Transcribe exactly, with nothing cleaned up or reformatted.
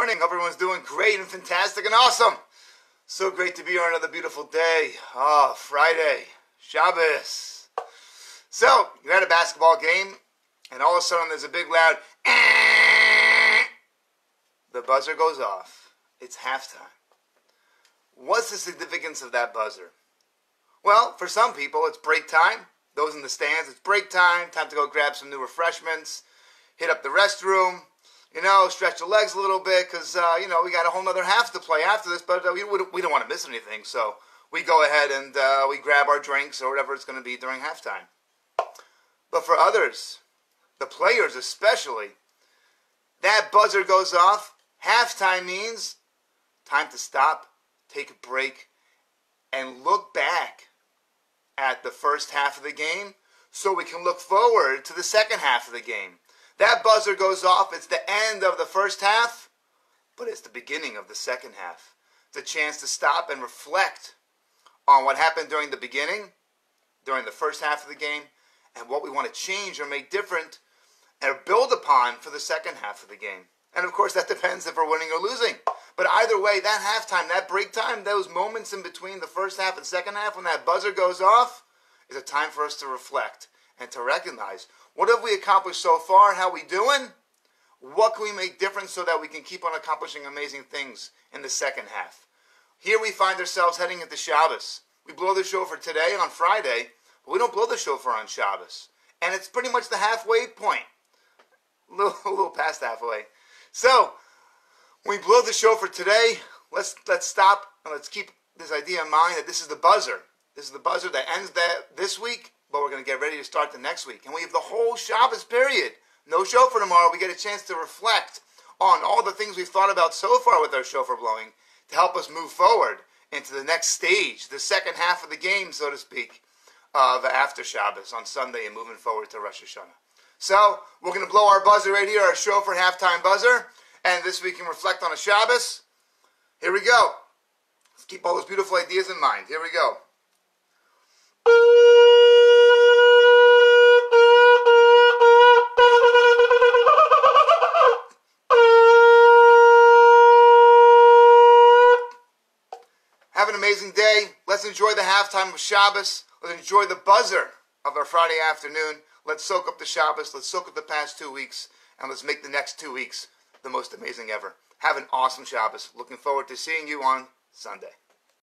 morning. Hope everyone's doing great and fantastic and awesome. So great to be here on another beautiful day. Ah, oh, Friday, Shabbos. So, you had a basketball game, and all of a sudden there's a big loud, eh! The buzzer goes off. It's halftime. What's the significance of that buzzer? Well, for some people, it's break time. Those in the stands, it's break time. Time to go grab some new refreshments, hit up the restroom, you know, stretch the legs a little bit because, uh, you know, we got a whole nother half to play after this, but uh, we, we don't want to miss anything. So we go ahead and uh, we grab our drinks or whatever it's going to be during halftime. But for others, the players especially, that buzzer goes off. Halftime means time to stop, take a break, and look back at the first half of the game so we can look forward to the second half of the game. That buzzer goes off. It's the end of the first half, but it's the beginning of the second half. It's a chance to stop and reflect on what happened during the beginning, during the first half of the game, and what we want to change or make different and build upon for the second half of the game. And of course, that depends if we're winning or losing. But either way, that halftime, that break time, those moments in between the first half and second half when that buzzer goes off is a time for us to reflect and to recognize what have we accomplished so far, how we doing, what can we make different so that we can keep on accomplishing amazing things in the second half. Here we find ourselves heading into Shabbos. We blow the shofar today on Friday, but we don't blow the shofar on Shabbos. And it's pretty much the halfway point, a little, a little past halfway. So, when we blow the shofar today, let's let's stop and let's keep this idea in mind that this is the buzzer. This is the buzzer that ends that this week, but we're going to get ready to start the next week. And we have the whole Shabbos period. No shofar tomorrow. We get a chance to reflect on all the things we've thought about so far with our shofar blowing to help us move forward into the next stage, the second half of the game, so to speak, of after Shabbos on Sunday and moving forward to Rosh Hashanah. So, we're going to blow our buzzer right here, our shofar halftime buzzer. And this week we can reflect on a Shabbos. Here we go. Let's keep all those beautiful ideas in mind. Here we go. Have an amazing day. Let's enjoy the halftime of Shabbos. Let's enjoy the buzzer of our Friday afternoon. Let's soak up the Shabbos. Let's soak up the past two weeks. And let's make the next two weeks the most amazing ever. Have an awesome Shabbos. Looking forward to seeing you on Sunday.